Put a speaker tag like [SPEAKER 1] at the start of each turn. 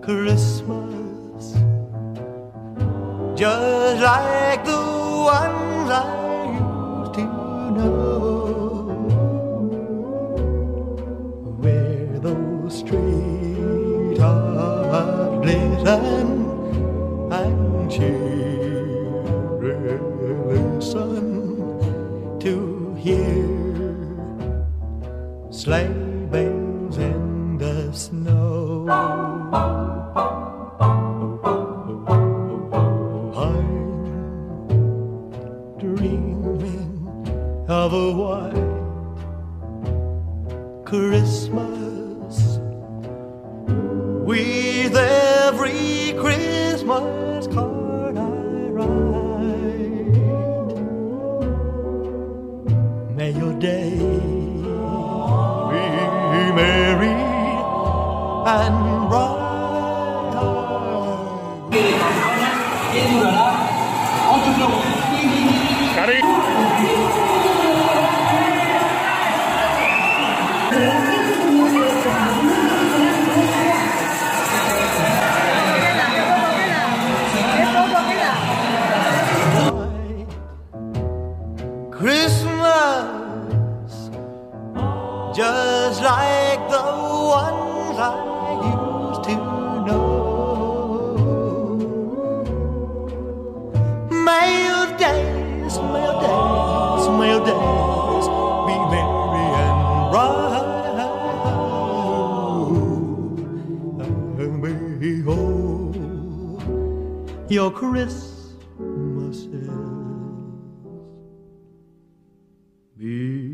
[SPEAKER 1] Christmas, just like the ones I used to know, where those streetlights glisten and cheerily listen to hear sleigh bells in the snow. Dreaming of a white Christmas, with every Christmas card I write. May your day be merry and bright. Christmas, just like the ones I used to know. May your days, may your days, may your days be merry and bright, and behold, your Christmases be